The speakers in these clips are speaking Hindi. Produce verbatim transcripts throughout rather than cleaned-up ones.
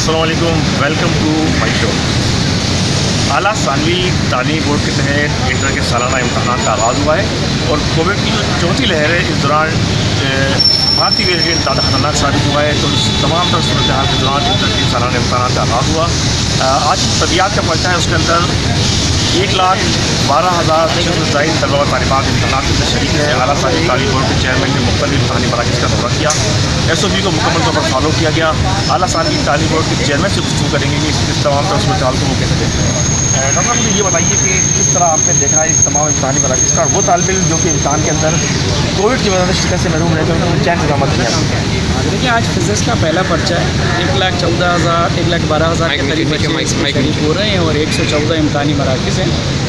अस्सलाम वालेकुम, वेलकम टू माई शो। आला सानवी तालीमी बोर्ड के तहत इंटर के सालाना इम्तहान का आगाज़ हुआ है और कोविड की जो चौथी लहर है इस दौरान भारतीय वेरिएंट ज़्यादा खतरनाक साबित हुआ है। तो इस तमाम तर सूरत हाल के दौरान इंटर के सालाना इम्तहान का आगाज़ हुआ। आज तबियात का पर्चा है, उसके अंदर एक लाख बारह हज़ार छः सौ जायद तलबा व तालिबात इम्तहान के अंदर शरीक है। आला सानवी तालीमी बोर्ड के चेयरमैन ने मुख्तलिफ इम्तहानी मराकज़ का दौरा किया, एस ओ पी को मुकम्मल तौर पर फॉलो किया गया। आला सानवी तालीमी बोर्ड के चेयरमैन से गुफ्तगू करेंगे कि इस तमाम तर सूरत हाल को वो कैसे देख रहे हैं। डॉक्टर साहब, मुझे ये बताइए कि किस तरह आपने देखा है इस तमाम इम्तहानी मराकज़ का, वो तालिब इल्म जो कि इम्तहान के अंदर कोविड की वजह से शिकस्त से महरूम रहते हैं, उनको चैन से जमा किया। देखिए, आज फिजिक्स का पहला पर्चा है। एक लाख चौदह हज़ार एक लाख बारह हज़ार के करीब बच्चे शरीक हो रहे हैं और एक सौ चौदह इम्तहानी मराकज़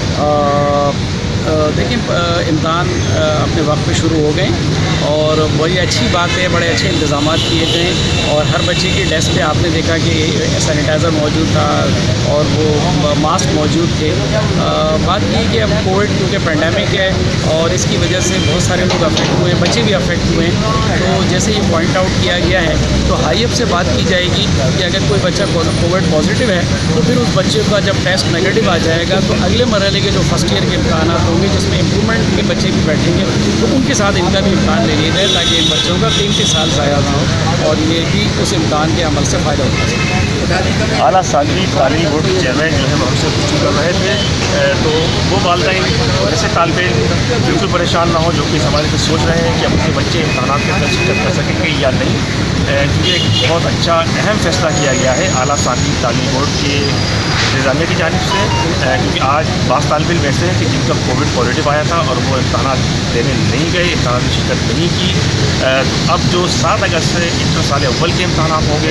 हैं। देखिए, इम्तहान अपने वक्त पे शुरू हो गए और बड़ी अच्छी बात है, बड़े अच्छे इंतज़ाम किए गए और हर बच्चे की डेस्क पे आपने देखा कि सैनिटाइज़र मौजूद था और वो मास्क मौजूद थे। बात ये कि अब कोविड क्योंकि पेंडेमिक है और इसकी वजह से बहुत सारे लोग अफेक्ट हुए हैं, बच्चे भी अफेक्ट हुए हैं। तो जैसे ये पॉइंट आउट किया गया है तो हाई अप से बात की जाएगी कि अगर कोई बच्चा कोविड पॉजिटिव है तो फिर उस बच्चे का जब टेस्ट नेगेटिव आ जाएगा तो अगले मरहले के जो फर्स्ट ईयर के इम्तहान होंगे जिसमें इम्प्रूवमेंट के बच्चे भी बैठेंगे तो उनके साथ इनका भी इम्तहान ले लिया जाए ताकि इन बच्चों का कीमती साल ज़ाया ना हो और ये भी उस इम्तहान के अमल से फ़ायदा उठा सकें। आला सानवी तालीमी बोर्ड के चेयरमैन जो है वो हमसे गुफ्तगू कर रहे थे, तो वो वालिदैन ऐसे तालिब इल्म बिल्कुल परेशान ना हो जो कि इस हवाले से सोच रहे हैं कि अपने बच्चे इम्तहानात के अंदर शिरकत कर सकेंगे या नहीं, क्योंकि एक बहुत अच्छा अहम फैसला किया गया है आला सानवी तालीमी बोर्ड के इंतज़ामिया की जानिब से, क्योंकि आज बास तालिब इल्म ऐसे हैं कि जिनका कोविड पॉजिटिव आया था और वो इम्तहानात देने नहीं गए, इम्तहानात में शिरकत नहीं की। अब जो सात अगस्त से इंटर साल अव्वल के इम्तहानात होंगे,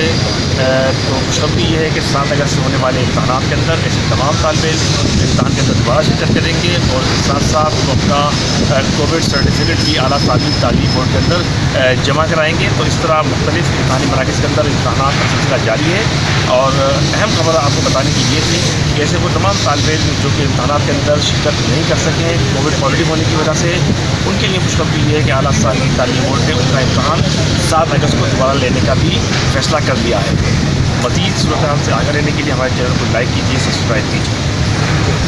तो खुशखबरी ये है कि सात अगस्त से होने वाले इम्तहानात के अंदर ऐसे तमाम तालिब इल्म इम्तहान के अंदर दोबारा शिरकत करेंगे और साथ साथ वो अपना कोविड सर्टिफिकेट भी आला सानवी तालीमी बोर्ड के अंदर जमा कराएँगे। तो इस तरह मुख्तलिफ इम्तहानी मराकज़ के अंदर इम्तहानात का सिलसिला जारी है और अहम खबर आपको बताने की ये थी कि ऐसे वो तमाम तालिब इल्म जो कि इम्तहानात के अंदर शिरकत नहीं कर सके कोविड पॉजिटिव होने की वजह से, उनके लिए खुशखबरी ये है कि आला सानवी तालीमी बोर्ड ने उनका इम्तहान सात अगस्त को दोबारा लेने का भी फैसला कर लिया है। मज़ीद सूरत हाल से आगे रहने के लिए हमारे चैनल को लाइक कीजिए, सब्सक्राइब कीजिए।